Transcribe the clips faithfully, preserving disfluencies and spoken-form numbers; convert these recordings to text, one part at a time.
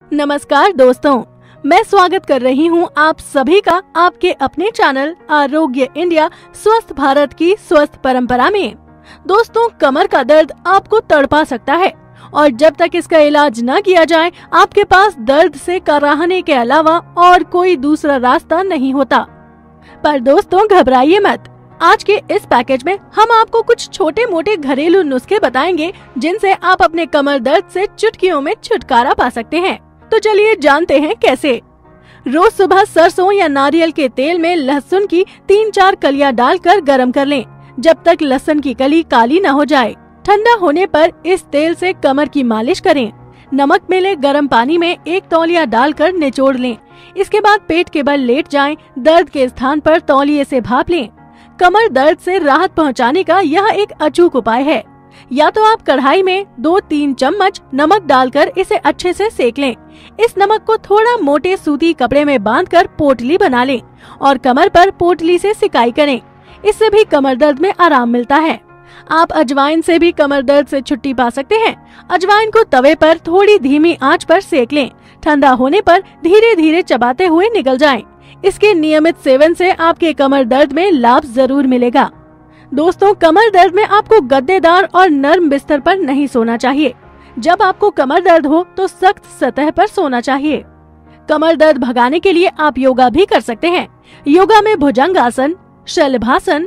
नमस्कार दोस्तों, मैं स्वागत कर रही हूं आप सभी का आपके अपने चैनल आरोग्य इंडिया स्वस्थ भारत की स्वस्थ परंपरा में। दोस्तों, कमर का दर्द आपको तड़पा सकता है और जब तक इसका इलाज न किया जाए आपके पास दर्द से कराहने के अलावा और कोई दूसरा रास्ता नहीं होता। पर दोस्तों, घबराइए मत। आज के इस पैकेज में हम आपको कुछ छोटे मोटे घरेलू नुस्खे बताएंगे जिनसे आप अपने कमर दर्द से चुटकियों में छुटकारा पा सकते हैं। तो चलिए जानते हैं कैसे। रोज सुबह सरसों या नारियल के तेल में लहसुन की तीन चार कलियां डालकर गरम कर लें, जब तक लहसुन की कली काली न हो जाए। ठंडा होने पर इस तेल से कमर की मालिश करें। नमक मिले गर्म पानी में एक तौलिया डालकर निचोड़ लें। इसके बाद पेट के बल लेट जाएं, दर्द के स्थान पर तौलिए से भाप लें। कमर दर्द से राहत पहुंचाने का यह एक अचूक उपाय है। या तो आप कढ़ाई में दो तीन चम्मच नमक डालकर इसे अच्छे से सेक लें। इस नमक को थोड़ा मोटे सूती कपड़े में बांधकर पोटली बना लें और कमर पर पोटली से सिकाई करें। इससे भी कमर दर्द में आराम मिलता है। आप अजवाइन से भी कमर दर्द से छुट्टी पा सकते हैं। अजवाइन को तवे पर थोड़ी धीमी आंच पर सेक लें। ठंडा होने पर धीरे धीरे चबाते हुए निगल जाएं। इसके नियमित सेवन से आपके कमर दर्द में लाभ जरूर मिलेगा। दोस्तों, कमर दर्द में आपको गद्देदार और नर्म बिस्तर पर नहीं सोना चाहिए। जब आपको कमर दर्द हो तो सख्त सतह पर सोना चाहिए। कमर दर्द भगाने के लिए आप योगा भी कर सकते हैं। योगा में भुजंगासन, शलभासन,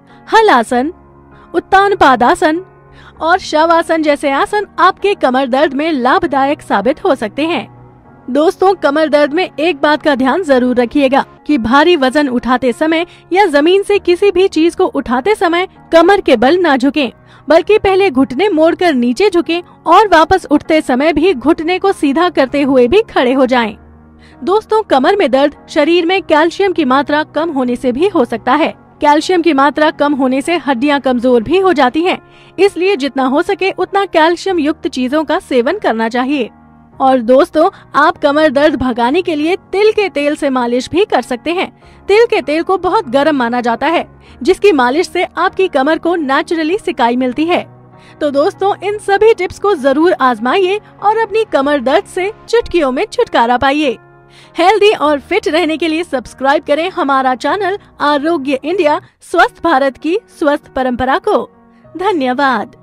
हलासन, उत्तान पादासन और शवासन जैसे आसन आपके कमर दर्द में लाभदायक साबित हो सकते हैं। दोस्तों, कमर दर्द में एक बात का ध्यान जरूर रखिएगा कि भारी वजन उठाते समय या जमीन से किसी भी चीज को उठाते समय कमर के बल न झुकें, बल्कि पहले घुटने मोड़कर नीचे झुकें और वापस उठते समय भी घुटने को सीधा करते हुए भी खड़े हो जाएं। दोस्तों, कमर में दर्द शरीर में कैल्शियम की मात्रा कम होने से भी हो सकता है। कैल्शियम की मात्रा कम होने से हड्डियां कमजोर भी हो जाती हैं। इसलिए जितना हो सके उतना कैल्शियम युक्त चीजों का सेवन करना चाहिए। और दोस्तों, आप कमर दर्द भगाने के लिए तिल के तेल से मालिश भी कर सकते हैं। तिल के तेल को बहुत गर्म माना जाता है, जिसकी मालिश से आपकी कमर को नेचुरली सिकाई मिलती है। तो दोस्तों, इन सभी टिप्स को जरूर आजमाइए और अपनी कमर दर्द से चुटकियों में छुटकारा पाइए। हेल्दी और फिट रहने के लिए सब्सक्राइब करें हमारा चैनल आरोग्य इंडिया स्वस्थ भारत की स्वस्थ परंपरा को। धन्यवाद।